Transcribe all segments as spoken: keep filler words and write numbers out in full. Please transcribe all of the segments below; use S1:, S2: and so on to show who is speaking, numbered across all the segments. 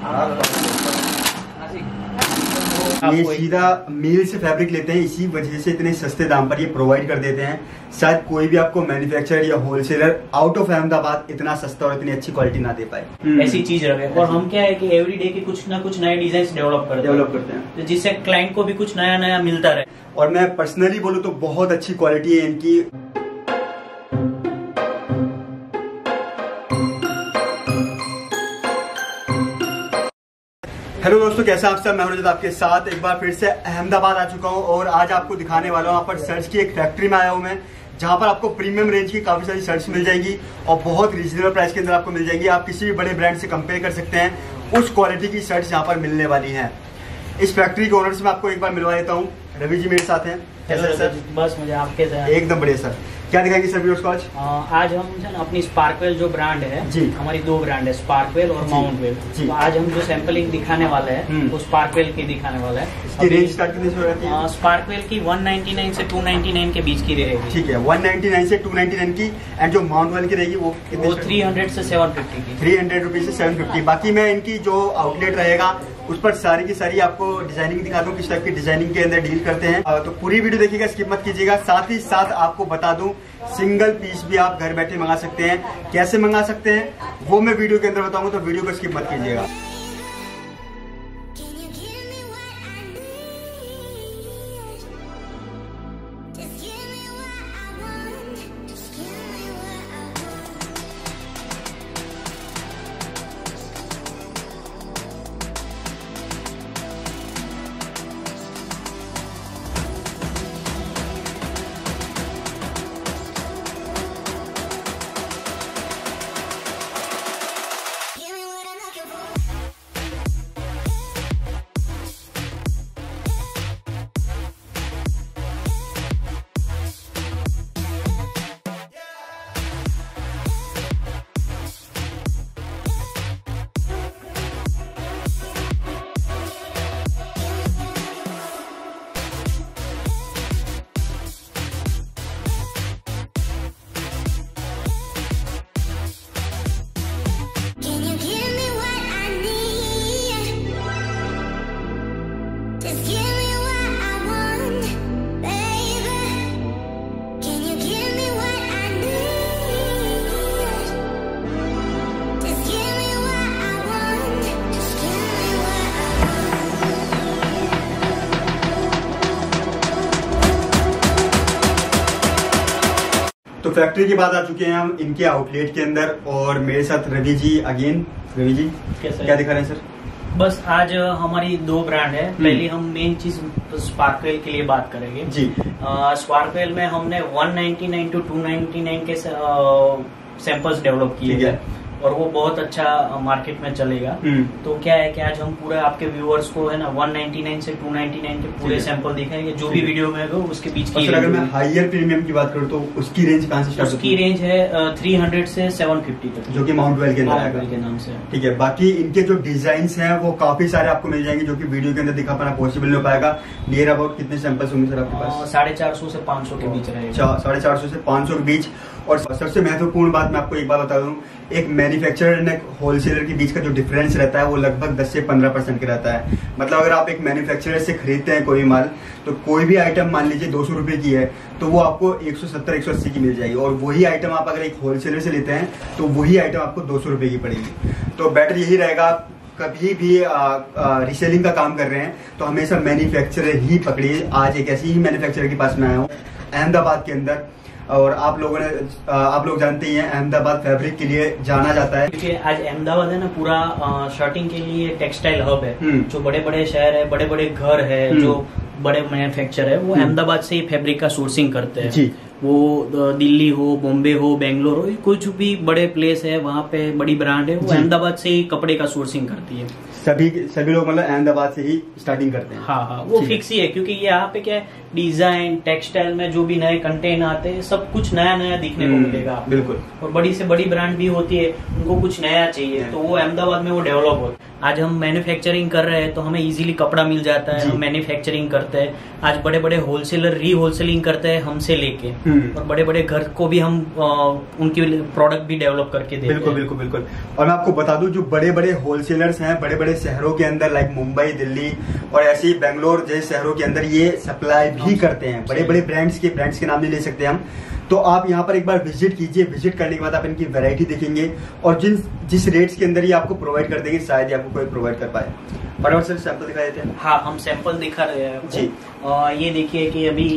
S1: ये सीधा मिल से फैब्रिक लेते हैं, इसी वजह से इतने सस्ते दाम पर ये प्रोवाइड कर देते हैं। शायद कोई भी आपको मैन्युफैक्चरर या होलसेलर आउट ऑफ अहमदाबाद इतना सस्ता और इतनी अच्छी क्वालिटी ना दे पाए।
S2: ऐसी चीज रहे। और हम क्या है कि एवरीडे के कुछ ना कुछ नए डिजाइन डेवलप करते हैं
S1: डेवलप करते हैं
S2: जिससे क्लाइंट को भी कुछ नया नया मिलता रहे।
S1: और मैं पर्सनली बोलूँ तो बहुत अच्छी क्वालिटी है इनकी। हेलो दोस्तों, कैसे आप सब? मैं हूं रजत आपके साथ एक बार फिर से अहमदाबाद आ चुका हूं और आज आपको दिखाने वाला हूं यहाँ पर शर्ट्स की एक फैक्ट्री में आया हूं मैं, जहां पर आपको प्रीमियम रेंज की काफी सारी शर्ट्स मिल जाएंगी और बहुत रीजनेबल प्राइस के अंदर आपको मिल जाएंगी। आप किसी भी बड़े ब्रांड से कंपेयर कर सकते हैं, उस क्वालिटी की शर्ट्स यहाँ पर मिलने वाली है। इस फैक्ट्री के ओनर से मैं आपको एक बार मिलवा देता हूँ। रवि जी मेरे साथ हैं। कैसे सर?
S2: बस मुझे आपके साथ
S1: एकदम बढ़िया सर। क्या दिखाएंगे सर व्यूअर्स को आज?
S2: आज हम जो अपनी स्पार्कवेल जो ब्रांड है जी, हमारी दो ब्रांड है, स्पार्कवेल और माउंटवेल। तो आज हम जो सैंपलिंग दिखाने वाले हैं वो स्पार्कवेल की दिखाने वाला है।
S1: इसकी रेंज स्टार्ट कितने से हो जाती है?
S2: स्पार्कवेल की वन नाइनटी नाइन से टू नाइनटी नाइन के बीच की रहेगी।
S1: ठीक है, वन नाइनटी नाइन से टू नाइनटी नाइन की। एंड जो माउंटवेल की रहेगी वो
S2: वो थ्री हंड्रेड से सेवन फिफ्टी की।
S1: थ्री हंड्रेड रुपीज से सेवन फिफ्टी। बाकी मैं इनकी जो आउटलेट रहेगा उस पर सारी की सारी आपको डिजाइनिंग दिखा दूं, किस टाइप की डिजाइनिंग के अंदर डील करते हैं। तो पूरी वीडियो देखिएगा, स्किप मत कीजिएगा। साथ ही साथ आपको बता दूं, सिंगल पीस भी आप घर बैठे मंगा सकते हैं। कैसे मंगा सकते हैं वो मैं वीडियो के अंदर बताऊंगा, तो वीडियो को स्किप मत कीजिएगा। तो फैक्ट्री के बाद आ चुके हैं हम इनके आउटलेट के अंदर और मेरे साथ रवि जी अगेन। रवि जी क्या दिखा रहे हैं सर?
S2: बस आज हमारी दो ब्रांड है। पहले हम मेन चीज स्पार्कवेल के लिए बात करेंगे जी। स्पार्कवेल में हमने one ninety nine to two ninety nine के सैंपल्स डेवलप किए हैं और वो बहुत अच्छा मार्केट में चलेगा। तो क्या है कि आज हम पूरे आपके व्यूअर्स को है ना वन नाइनटी नाइन से टू नाइनटी नाइन के पूरे सैंपल दिखाएंगे। जो भी वीडियो में होगा उसके बीच की।
S1: अगर मैं हायर प्रीमियम की बात करूँ तो उसकी रेंज कहाँ से स्टार्ट?
S2: उसकी रेंज है थ्री हंड्रेड से सेवन फिफ्टी तक,
S1: जो कि माउंटवेल के अंदर
S2: के नाम से।
S1: ठीक है, बाकी इनके जो डिजाइन हैं वो काफी सारे आपको मिल जाएंगे, जो कि वीडियो के अंदर दिखा पाना पॉसिबल नहीं हो पाएगा। नियर अबाउट कितने सैंपल्स होंगे सर आपके पास?
S2: साढ़े चार सौ से पाँच सौ के बीच रहेगा।
S1: साढ़े चार सौ से पाँच सौ के बीच। और सबसे महत्वपूर्ण बात मैं आपको एक बात बता दूं, एक मैन्युफैक्चरर और होलसेलर के बीच का जो डिफरेंस रहता है वो लगभग दस से पंद्रह परसेंट का रहता है। मतलब अगर आप एक मैन्युफैक्चरर से खरीदते हैं कोई माल, तो कोई भी आइटम मान लीजिए दो सौ रुपए की है तो वो आपको एक सौ सत्तर एक सौ अस्सी की मिल जाएगी। और वही आइटम आप अगर एक होलसेलर से लेते हैं तो वही आइटम आपको दो सौ रुपए की पड़ेगी। तो बेटर यही रहेगा, कभी भी रीसेलिंग का काम कर रहे हैं तो हमेशा मैन्युफैक्चरर ही पकड़िए। आज एक ऐसी ही मैन्युफैक्चरर के पास में आया हूँ अहमदाबाद के अंदर, और आप लोगों ने आप लोग जानते ही हैं अहमदाबाद फैब्रिक के लिए जाना जाता है,
S2: क्योंकि आज अहमदाबाद है ना पूरा शर्टिंग के लिए टेक्सटाइल हब है। जो बड़े बड़े शहर है, बड़े बड़े घर है, जो बड़े मैन्युफैक्चर है वो अहमदाबाद से ही फैब्रिक का सोर्सिंग करते हैं जी। वो दिल्ली हो, बॉम्बे हो, बेंगलोर हो, कुछ भी बड़े प्लेस है वहाँ पे बड़ी ब्रांड है वो अहमदाबाद से ही कपड़े का सोर्सिंग करती है।
S1: सभी सभी लोग मतलब अहमदाबाद से ही स्टार्टिंग करते हैं।
S2: हाँ हाँ, वो फिक्स ही है, क्योंकि यहाँ पे क्या है, डिजाइन टेक्सटाइल में जो भी नए कंटेंट आते हैं सब कुछ नया नया दिखने को मिलेगा।
S1: बिल्कुल।
S2: और बड़ी से बड़ी ब्रांड भी होती है, उनको कुछ नया चाहिए तो वो अहमदाबाद में वो डेवलप होता है। आज हम मैन्युफैक्चरिंग कर रहे हैं तो हमें इजीली कपड़ा मिल जाता है, हम मैन्युफैक्चरिंग करते हैं। आज बड़े बड़े होलसेलर री होलसेलिंग करते हैं हमसे लेके, और बड़े बड़े घर को भी हम आ, उनकी प्रोडक्ट भी डेवलप करके देते
S1: बिल्कुल
S2: हैं।
S1: बिल्कुल बिल्कुल। और मैं आपको बता दूं, जो बड़े बड़े होलसेलर्स हैं बड़े बड़े शहरों के अंदर, लाइक मुंबई, दिल्ली और ऐसे ही बेंगलोर जैसे शहरों के अंदर ये सप्लाई भी करते हैं। बड़े बड़े ब्रांड्स के ब्रांड्स के नाम नहीं ले सकते हम। तो आप यहाँ पर एक बार विजिट कीजिए। विजिट करने के बाद आप इनकी वैरायटी देखेंगे और जिन जिस रेट्स के अंदर ये आपको प्रोवाइड कर देंगे शायद ही आपको कोई प्रोवाइड कर पाए। फटाफट सर सैंपल दिखा देते हैं।
S2: हाँ, हम सैंपल दिखा रहे हैं
S1: जी।
S2: और ये देखिए कि अभी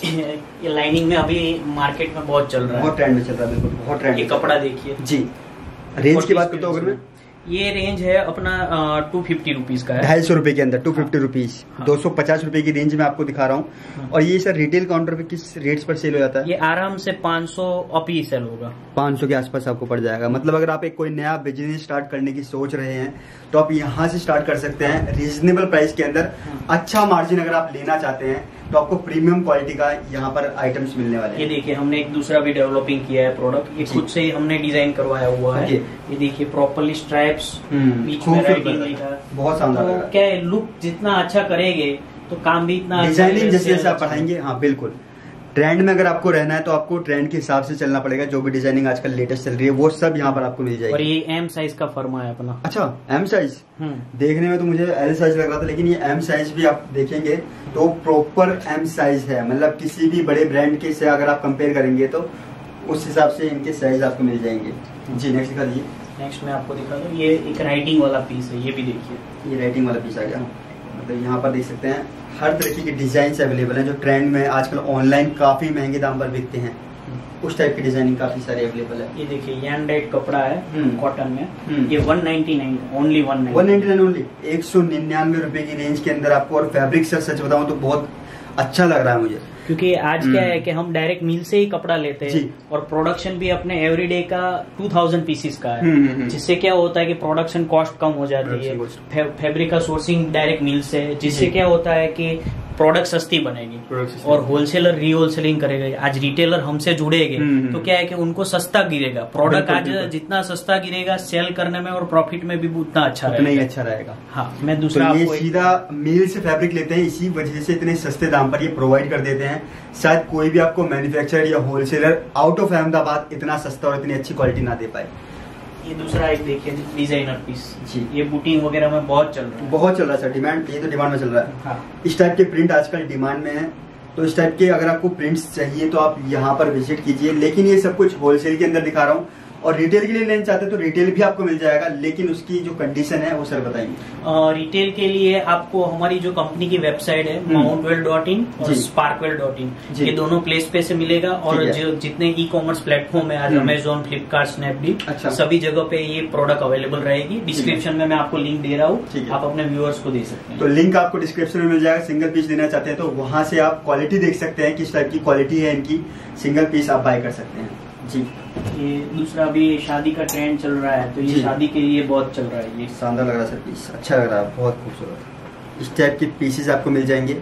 S2: ये लाइनिंग में अभी मार्केट में बहुत चल रहा है,
S1: बहुत ट्रेंड में चल रहा है। बिल्कुल बहुत ट्रेंड।
S2: ये कपड़ा देखिए जी।
S1: रेंज की बात करते हो अगर मैं,
S2: ये रेंज है अपना टू फिफ्टी रुपीज का है,
S1: ढाई सौ रुपए के अंदर टू फिफ्टी रुपीज, दो सौ पचास रुपए की रेंज में आपको दिखा रहा हूँ।
S2: हाँ।
S1: और ये सर रिटेल काउंटर पे किस रेट्स पर सेल हो जाता है?
S2: ये आराम से पाँच सौ अप ही सेल होगा,
S1: पाँच सौ के आसपास आपको पड़ जाएगा। मतलब अगर आप एक कोई नया बिजनेस स्टार्ट करने की सोच रहे हैं तो आप यहाँ से स्टार्ट कर सकते हैं रीजनेबल प्राइस के अंदर। अच्छा मार्जिन अगर आप लेना चाहते हैं तो आपको प्रीमियम क्वालिटी का यहाँ पर आइटम्स मिलने वाले हैं।
S2: ये देखिए हमने एक दूसरा भी डेवलपिंग किया है प्रोडक्ट, ये खुद से ही हमने डिजाइन करवाया हुआ है। ये देखिए प्रॉपरली स्ट्राइप्स, बीच में राइटिंग लिखा है,
S1: बहुत शानदार।
S2: तो क्या है, लुक जितना अच्छा करेंगे तो काम भी इतना,
S1: डिजाइनिंग जैसे जैसे आप पढ़ाएंगे। हाँ बिल्कुल, ट्रेंड में अगर आपको रहना है तो आपको ट्रेंड के हिसाब से चलना पड़ेगा। जो भी डिजाइनिंग आजकल लेटेस्ट चल रही है वो सब यहाँ पर आपको मिल जाएगी।
S2: और ये एम साइज का फर्मा है अपना।
S1: अच्छा, एम साइज। देखने में तो मुझे एल साइज लग रहा था, लेकिन ये एम साइज भी आप देखेंगे तो प्रॉपर एम साइज है। मतलब किसी भी बड़े ब्रांड के से अगर आप कंपेयर करेंगे तो उस हिसाब से इनके साइज आपको मिल जाएंगे। जी नेक्स्ट दिखा दीजिए।
S2: नेक्स्ट मैं आपको दिखा दूं, ये एक राइटिंग वाला पीस है, ये भी देखिए।
S1: ये राइटिंग वाला पीस आ गया। मतलब यहाँ पर देख सकते हैं हर तरीके के डिजाइन अवेलेबल हैं जो ट्रेंड में आजकल ऑनलाइन काफी महंगे दाम पर बिकते हैं। उस टाइप की डिजाइनिंग काफी सारी अवेलेबल है।
S2: ये देखिए यान डाइट कपड़ा है कॉटन में, ये one ninety nine only, one
S1: ninety nine only, एक सौ निन्यानवे रुपए की रेंज के अंदर आपको। और फैब्रिक सर सच बताऊं तो बहुत अच्छा लग रहा है मुझे,
S2: क्योंकि आज क्या है कि हम डायरेक्ट मिल से ही कपड़ा लेते हैं और प्रोडक्शन भी अपने एवरीडे का टू थाउजेंड पीसीस का है, जिससे क्या होता है कि प्रोडक्शन कॉस्ट कम हो जाती है। फैब्रिक का सोर्सिंग डायरेक्ट मिल से, जिससे क्या होता है कि प्रोडक्ट सस्ती बनेगी और होलसेलर री होलसेलिंग करेगा। आज रिटेलर हमसे जुड़ेंगे तो क्या है कि उनको सस्ता गिरेगा प्रोडक्ट। आज जितना सस्ता गिरेगा सेल करने में और प्रॉफिट में भी उतना अच्छा रहेगा,
S1: नहीं अच्छा रहेगा।
S2: हाँ, मैं दूसरा
S1: तो ये सीधा मिल से फैब्रिक लेते हैं, इसी वजह से इतने सस्ते दाम पर ये प्रोवाइड कर देते हैं। शायद कोई भी आपको मैन्युफैक्चरर या होलसेलर आउट ऑफ अहमदाबाद इतना सस्ता और इतनी अच्छी क्वालिटी ना दे पाए।
S2: ये दूसरा एक देखिए डिजाइनर पीस जी, ये बूटिंग वगैरह में बहुत चल रहा है,
S1: बहुत चल रहा है सर। डिमांड, ये तो डिमांड में चल रहा है।
S2: हाँ।
S1: इस टाइप के प्रिंट आजकल डिमांड में है, तो इस टाइप के अगर आपको प्रिंट्स चाहिए तो आप यहाँ पर विजिट कीजिए। लेकिन ये सब कुछ होलसेल के अंदर दिखा रहा हूँ, और रिटेल के लिए लेना चाहते हैं तो रिटेल भी आपको मिल जाएगा, लेकिन उसकी जो कंडीशन है वो सर बताएंगे।
S2: रिटेल के लिए आपको हमारी जो कंपनी की वेबसाइट है माउंटवेल डॉट इन और स्पार्कवेल डॉट इन, ये दोनों प्लेस पे से मिलेगा। और जो जितने ई कॉमर्स प्लेटफॉर्म है आज अमेजोन, फ्लिपकार्ट, स्नैपडील, अच्छा। सभी जगह पे ये प्रोडक्ट अवेलेबल रहेगी। डिस्क्रिप्शन में मैं आपको लिंक दे रहा हूँ, आप अपने व्यूअर्स को दे सकते हैं।
S1: तो लिंक आपको डिस्क्रिप्शन में मिल जाएगा। सिंगल पीस लेना चाहते हैं तो वहां से आप क्वालिटी देख सकते हैं, किस टाइप की क्वालिटी है इनकी। सिंगल पीस आप बाय कर सकते हैं जी।
S2: ये दूसरा भी शादी का ट्रेंड चल रहा है, तो ये शादी के लिए बहुत चल रहा है। ये
S1: शानदार लग रहा है सर पीस, अच्छा लग रहा है, बहुत खूबसूरत। इस टाइप के पीसेस आपको मिल जाएंगे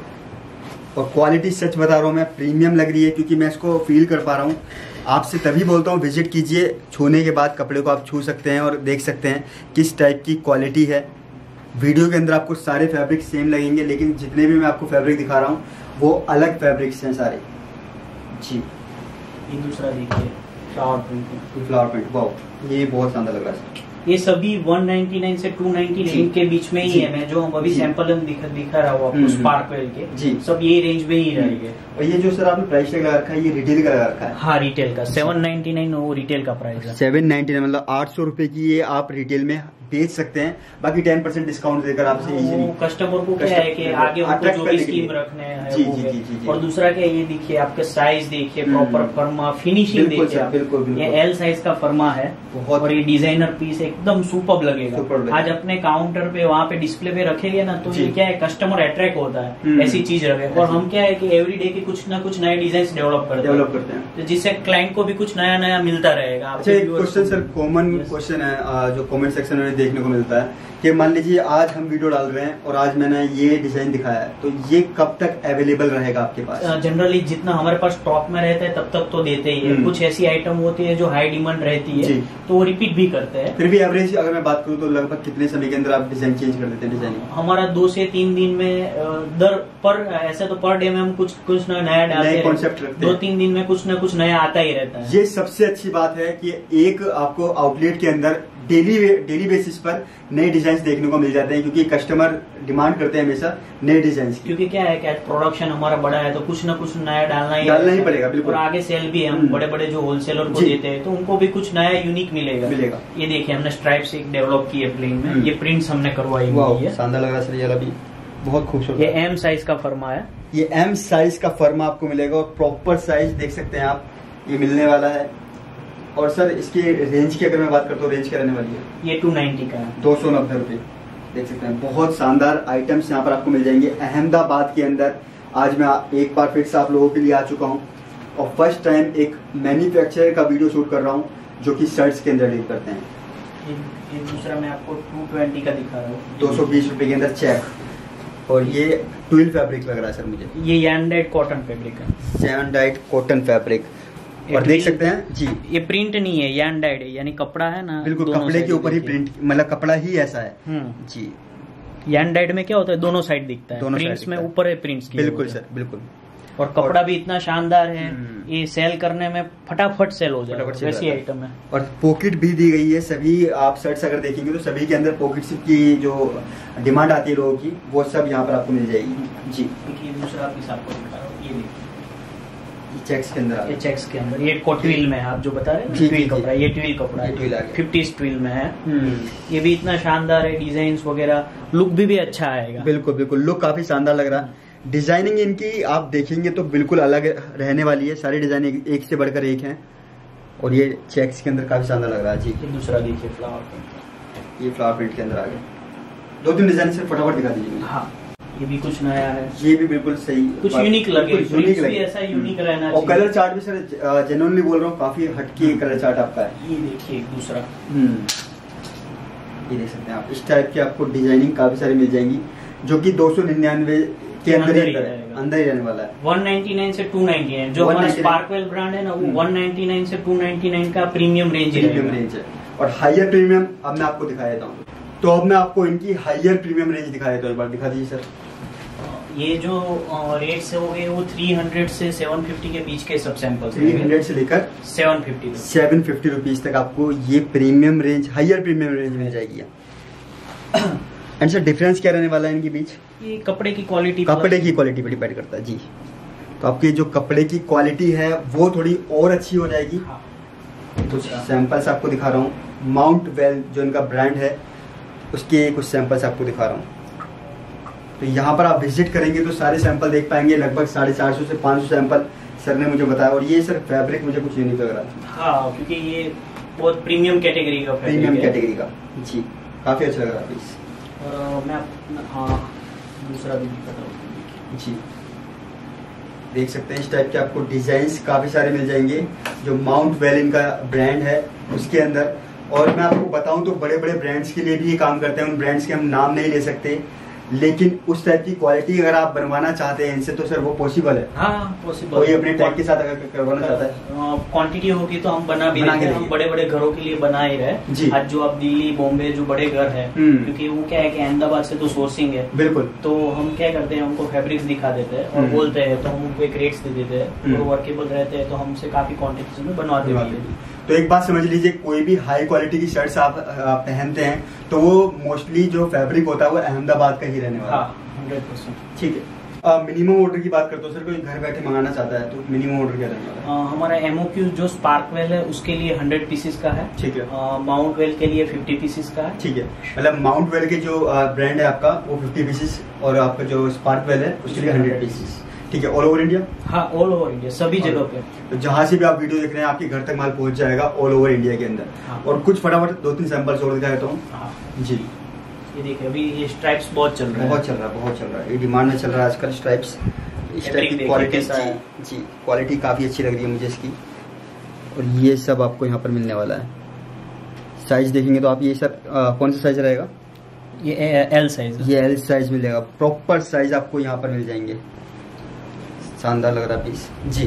S1: और क्वालिटी सच बता रहा हूँ मैं, प्रीमियम लग रही है, क्योंकि मैं इसको फील कर पा रहा हूँ। आपसे तभी बोलता हूँ विजिट कीजिए, छूने के बाद कपड़े को आप छू सकते हैं और देख सकते हैं किस टाइप की क्वालिटी है। वीडियो के अंदर आपको सारे फैब्रिक सेम लगेंगे, लेकिन जितने भी मैं आपको फैब्रिक दिखा रहा हूँ वो अलग फैब्रिक्स हैं सारे जी।
S2: ये दूसरा देखिए फ्लावर प्रिंट,
S1: फ्लावर प्रिंट, वाह ये बहुत शानदार लग रहा है।
S2: ये सभी वन नाइनटी नाइन से टू नाइनटी नाइन के बीच में ही है। मैं जो अभी सैंपल दिखा दिखा रहा हूँ आपको स्पार्कवेल के जी, सब ये रेंज में ही रहेंगे।
S1: और ये जो सर आपने प्राइस टैग लगा रखा है, ये रिटेल का लगा रखा है?
S2: हाँ, रिटेल का सेवन नाइनटी नाइन वो रिटेल का प्राइस है।
S1: सेवन नाइनटी नाइन मतलब आठ सौ रुपए की ये आप रिटेल में बेच सकते हैं, बाकी टेन परसेंट डिस्काउंट देकर आपसे इजीली।
S2: कस्टमर को क्या है कि आगे उनको जो भी स्कीम रखने हैं
S1: जी, जी, जी, जी,
S2: और दूसरा क्या ये देखिए आपके साइज देखिए, प्रॉपर फर्मा फिनिशिंग देखिए आप।
S1: बिल्कुल,
S2: ये एल साइज का फर्मा है और ये डिजाइनर पीस एकदम सुपर्ब लगेगा। आज अपने काउंटर पे वहाँ पे डिस्प्ले पे रखेंगे ना तो ये क्या है कस्टमर अट्रैक्ट होता है, ऐसी चीज रखे। और हम क्या है कि एवरीडे के कुछ ना कुछ नए डिजाइन डेवलप करते
S1: डेवलप करते हैं,
S2: तो जिससे क्लाइंट को भी कुछ नया नया मिलता रहेगा।
S1: अच्छा, एक क्वेश्चन सर, कॉमन क्वेश्चन है जो कमेंट सेक्शन में हमें देखने को मिलता है कि मान लीजिए आज हम वीडियो डाल रहे हैं और आज मैंने ये डिजाइन दिखाया है, तो ये कब तक अवेलेबल रहेगा आपके पास?
S2: जनरली जितना हमारे पास स्टॉक में रहता है तब तक तो देते ही है। कुछ ऐसी आइटम होती है जो हाई डिमांड रहती है तो वो रिपीट भी करते हैं।
S1: फिर भी एवरेज अगर मैं बात करूँ तो लगभग कितने समय के अंदर आप डिजाइन चेंज कर देते हैं? डिजाइन
S2: हमारा दो से तीन दिन में दर पर, ऐसे तो पर डे में हम कुछ कुछ नया डालते हैं,
S1: कॉन्सेप्ट रखते हैं।
S2: दो तीन दिन में कुछ न कुछ नया आता ही रहता है।
S1: ये सबसे अच्छी बात है कि एक आपको आउटलेट के अंदर डेली डेली बेसिस पर नए डिजाइन देखने को मिल जाते हैं, क्योंकि कस्टमर डिमांड करते हैं हमेशा नए डिजाइन की।
S2: क्योंकि क्या है, क्या प्रोडक्शन हमारा बड़ा है तो कुछ ना कुछ नया डालना ही
S1: डालना ही पड़ेगा। बिल्कुल।
S2: और आगे सेल भी हम बड़े बड़े जो होलसेलर को देते हैं तो उनको भी कुछ नया यूनिक मिलेगा
S1: मिलेगा
S2: ये देखिए हमने स्ट्राइप्स एक डेवलप की है प्लेन में, ये प्रिंट्स हमने करवाई है।
S1: शानदार लग रहा है सर, ये भी बहुत खूबसूरत।
S2: ये एम साइज का फर्मा है,
S1: ये एम साइज का फर्मा आपको मिलेगा और प्रॉपर साइज देख सकते हैं आप, ये मिलने वाला है। और सर इसकी रेंज की अगर मैं बात करता हूँ, रेंज क्या रहने वाली है?
S2: ये टू नाइन्टी का है,
S1: दो सौ नब्बे रुपए। देख सकते हैं बहुत शानदार आइटम्स यहाँ पर आपको मिल जाएंगे अहमदाबाद के अंदर। आज मैं एक बार फिर से आप लोगों के लिए आ चुका हूँ और फर्स्ट टाइम एक मैन्युफैक्चरर का वीडियो शूट कर रहा हूँ जो कि शर्ट्स के अंदर डील करते हैं।
S2: ये, ये दूसरा मैं आपको टू ट्वेंटी का दिखा रहा हूँ,
S1: दो सौ बीस रुपए के अंदर चेक। और ये ट्विल फैब्रिक लग रहा है सर मुझे,
S2: ये यान डाइट कॉटन फैब्रिक है,
S1: सैन डाइट कॉटन फैब्रिक। और देख सकते हैं जी,
S2: ये प्रिंट नहीं है, यान डाइट है, यानी कपड़ा है ना,
S1: बिल्कुल कपड़े के ऊपर ही प्रिंट, मतलब कपड़ा ही ऐसा है जी।
S2: यान डाइट में क्या होता है, दोनों साइड दिखता है,
S1: दोनों
S2: प्रिंट्स में ऊपर है प्रिंट्स की।
S1: बिल्कुल सर, बिल्कुल।
S2: और कपड़ा भी इतना शानदार है, ये सेल करने में फटाफट सेल हो जाएगा, वैसी आइटम है। और
S1: पॉकेट भी दी गई है, सभी आप शर्ट्स अगर देखेंगे तो सभी के अंदर पॉकेट्स की जो डिमांड आती है लोगों की, वो सब यहाँ पर आपको मिल जाएगी जी।
S2: दूसरा पीस आपको दिखा रहा हूँ, ये देखिए
S1: चेक्स के अंदर,
S2: ये चेक्स के अंदर, ये ट्विल में है, आप जो बता रहे हैं ट्विल कपड़ा, ये ट्विल कपड़ा है, फिफ्टी ट्विल में है। ये भी इतना शानदार है, डिजाइन वगैरह, लुक भी, भी अच्छा आएगा।
S1: बिल्कुल बिल्कुल, लुक काफी शानदार लग रहा है। डिजाइनिंग इनकी आप देखेंगे तो बिल्कुल अलग रहने वाली है, सारी डिजाइन एक, एक से बढ़कर एक है। और ये चेक्स के अंदर काफी शानदार लग रहा है जी।
S2: दूसरा देखिए फ्लावर प्रिंट,
S1: ये फ्लावर प्रिंट के अंदर आ गया। दो तीन डिजाइन से फटाफट दिखा दीजिए।
S2: हाँ, ये भी कुछ नया है,
S1: ये भी बिल्कुल सही,
S2: कुछ यूनिक लगे,
S1: यूनिक लगे,
S2: ऐसा यूनिक रहना।
S1: और कलर चार्ट भी सर जेन्युइनली बोल रहा हूँ, काफी हटके कलर चार्ट आपका है।
S2: ये देखिए दूसरा,
S1: ये देख सकते हैं आप, इस टाइप की आपको डिजाइनिंग काफी सारी मिल जाएंगी जो कि दो सौ निन्यानवे के अंदर ही अंदर ही रहने वाला है।
S2: वन नाइन्टी नाइन से टू नाइन्टी नाइन जो हमारा स्पार्कवेल ब्रांड है ना, वो वन नाइन्टी नाइन से टू नाइन्टी नाइन का प्रीमियम रेंज
S1: प्रीमियम रेंज है। और हायर प्रीमियम अब मैं आपको दिखा देता हूँ, तो अब मैं आपको इनकी हायर प्रीमियम रेंज दिखा देता हूँ, एक बार दिखा दीजिए सर।
S2: ये जो रेट से हो गए वो तीन सौ से सात सौ पचास के बीच के सब सैंपल्स,
S1: तीन सौ से लेकर
S2: सात सौ पचास
S1: सात सौ पचास रुपीज तक आपको ये premium range, higher premium range मिल जाएगी। एंड सर डिफरेंस क्या रहने वाला है इनके बीच?
S2: ये कपड़े की क्वालिटी,
S1: कपड़े की क्वालिटी पर डिपेंड करता है जी। तो आपकी जो कपड़े की क्वालिटी है वो थोड़ी और अच्छी हो जाएगी।
S2: हाँ।
S1: कुछ सैंपल्स आपको दिखा रहा हूँ, माउंट वेल जो इनका ब्रांड है उसके कुछ सैंपल्स आपको दिखा रहा हूँ। तो यहाँ पर आप विजिट करेंगे तो सारे सैंपल देख पाएंगे, लगभग साढ़े चार सौ से पाँच सौ सैंपल सर ने मुझे बताया। और ये सर फैब्रिक मुझे कुछ यूनिक लग रहा था।
S2: हाँ, क्योंकि ये बहुत प्रीमियम कैटेगरी का
S1: प्रीमियम कैटेगरी का जी, काफी अच्छा लग रहा है।
S2: और मैं हाँ दूसरा भी दिखाता हूँ
S1: जी, देख सकते हैं इस टाइप के आपको डिजाइन्स काफी सारे मिल जाएंगे जो माउंट वेल इनका ब्रांड है उसके अंदर। और मैं आपको बताऊं तो बड़े बड़े ब्रांड्स के लिए भी ये काम करते हैं, उन ब्रांड्स के हम नाम नहीं ले सकते, लेकिन उस टाइप की क्वालिटी अगर आप बनवाना चाहते हैं इनसे तो सर वो पॉसिबल है।
S2: हाँ पॉसिबल,
S1: कोई अपने टैग के साथ अगर करवाना चाहता है,
S2: क्वांटिटी होगी तो हम बना भी देंगे। हम बड़े बड़े घरों के लिए बना ही रहे। आज जो आप दिल्ली बॉम्बे जो बड़े घर है, क्योंकि वो क्या है कि अहमदाबाद से तो सोर्सिंग है, बिल्कुल, तो हम क्या करते हैं उनको फैब्रिक्स दिखा देते हैं और बोलते हैं तो हम उनको एक रेट्स दे देते हैं, वो वर्केबल रहते हैं तो हमसे काफी क्वांटिटी में बनवाते हैं।
S1: तो एक बात समझ लीजिए, कोई भी हाई क्वालिटी की शर्ट्स आप पहनते हैं तो वो मोस्टली जो फैब्रिक होता है वो अहमदाबाद का ही रहने वाला है।
S2: हंड्रेड परसेंट ठीक
S1: है। मिनिमम ऑर्डर की बात करते हो सर, कोई घर बैठे मंगाना चाहता है तो मिनिमम ऑर्डर क्या रहने वाला है?
S2: हमारा एमओक्यू जो स्पार्कवेल है उसके लिए हंड्रेड पीसेस का है, ठीक है। माउंट वेल के लिए फिफ्टी पीसेस का है, ठीक है। मतलब माउंट वेल के जो ब्रांड है आपका वो फिफ्टी पीसेस और आपका जो स्पार्कवेल है उसके लिए हंड्रेड पीसेस, ठीक है। All over India? हाँ ऑल ओवर इंडिया, सभी जगह पे।
S1: तो जहाँ से भी आप वीडियो देख रहे हैं आपके घर तक माल पहुंच जाएगा ऑल ओवर इंडिया के अंदर। हाँ। और कुछ फटाफट दो तीन सैंपल्स और दिखा देता हूँ। हाँ। जी,
S2: ये देखिए अभी ये स्ट्राइप्स बहुत चल रहा है,
S1: बहुत चल रहा है, बहुत चल रहा है, ये डिमांड में चल रहा है आजकल स्ट्राइप्स। इस टाइप की क्वालिटी जी, क्वालिटी काफी अच्छी लग रही है मुझे इसकी। और ये सब आपको यहाँ पर मिलने वाला है, साइज देखेंगे तो आप ये सर कौन सा साइज रहेगा?
S2: ये एल साइज,
S1: ये एल साइज मिलेगा। प्रॉपर साइज आपको यहाँ पर मिल जाएंगे। शानदार लग रहा पीस जी।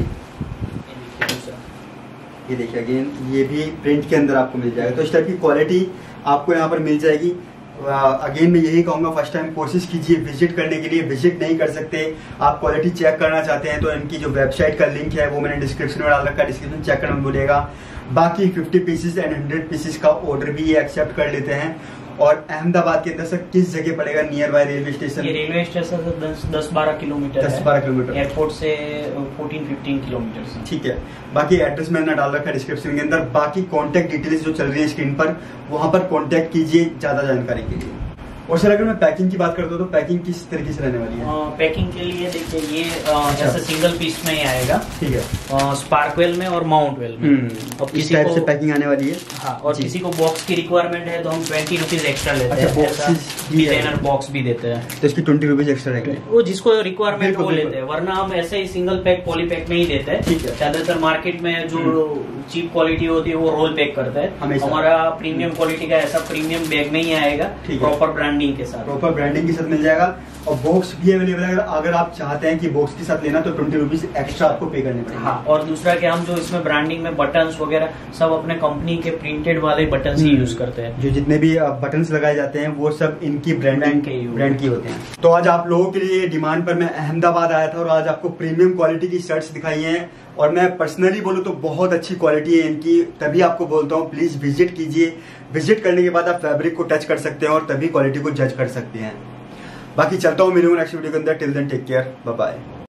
S1: ये देखिए अगेन, ये भी प्रिंट के अंदर आपको मिल जाएगा। तो इस टाइप की क्वालिटी आपको यहाँ पर मिल जाएगी। अगेन मैं यही कहूँगा, फर्स्ट टाइम कोशिश कीजिए विजिट करने के लिए। विजिट नहीं कर सकते, आप क्वालिटी चेक करना चाहते हैं तो इनकी जो वेबसाइट का लिंक है वो मैंने डिस्क्रिप्शन में डाल रखा है, डिस्क्रिप्शन चेक करना भूलिएगा। बाकी fifty pieces and hundred pieces का ऑर्डर भी ये एक्सेप्ट कर लेते हैं। और अहमदाबाद के अंदर सर किस जगह पड़ेगा नियर बाय रेलवे स्टेशन?
S2: ये रेलवे स्टेशन से दस दस बारह किलोमीटर
S1: दस बारह किलोमीटर,
S2: एयरपोर्ट से फोर्टीन फिफ्टीन किलोमीटर।
S1: ठीक है, बाकी एड्रेस मैंने डाल रखा है डिस्क्रिप्शन के अंदर। बाकी कॉन्टेक्ट डिटेल्स जो चल रही है स्क्रीन पर, वहां पर कॉन्टेक्ट कीजिए ज्यादा जानकारी के लिए। और सर अगर मैं पैकिंग की बात करता हूँ तो पैकिंग किस तरीके से रहने वाली है?
S2: पैकिंग के लिए देखिए ये जैसे सिंगल पीस में ही आएगा।
S1: ठीक है,
S2: स्पार्कवेल में और माउंटवेल में।
S1: अब किस टाइप से पैकिंग आने वाली है?
S2: हाँ, और किसी को बॉक्स की रिक्वायरमेंट है तो हम ट्वेंटी रुपीज एक्स्ट्रा लेते हैं। डिजाइनर बॉक्स भी देते हैं तो
S1: इसकी ट्वेंटी रुपीज एक्स्ट्रा रहेंगे।
S2: वो जिसको रिक्वायरमेंट वो लेते हैं, वरना हम ऐसे ही सिंगल पैक पॉली पैक में ही देते हैं।
S1: ठीक है,
S2: ज्यादातर मार्केट में जो चीप क्वालिटी होती है वो रोल पैक करता है। हमारा प्रीमियम क्वालिटी का ऐसा प्रीमियम बैग में ही आएगा, प्रॉपर ब्रांडिंग के साथ।
S1: प्रॉपर ब्रांडिंग के साथ मिल जाएगा। और बॉक्स भी अवेलेबल है। अगर आप चाहते हैं कि बॉक्स के साथ लेना तो ट्वेंटी रुपीज एक्स्ट्रा आपको पे करने पड़ेंगे।
S2: हाँ, और दूसरा कि हम जो इसमें ब्रांडिंग में बटन्स वगैरह सब अपने कंपनी के प्रिंटेड वाले बटन्स ही यूज करते हैं।
S1: जो जितने भी बटन्स लगाए जाते हैं वो सब इनकी ब्रांडिंग के ब्रांड की होते हैं। तो आज आप लोगों के लिए डिमांड पर मैं अहमदाबाद आया था और आज आपको प्रीमियम क्वालिटी की शर्ट्स दिखाई हैं। और मैं पर्सनली बोलूँ तो बहुत अच्छी क्वालिटी है इनकी, तभी आपको बोलता हूँ प्लीज विजिट कीजिए। विजिट करने के बाद आप फैब्रिक को टच कर सकते हैं और तभी क्वालिटी को जज कर सकते हैं। बाकी चलता हूँ, मिलूंगा नेक्स्ट वीडियो के अंदर। Till then take care, bye bye.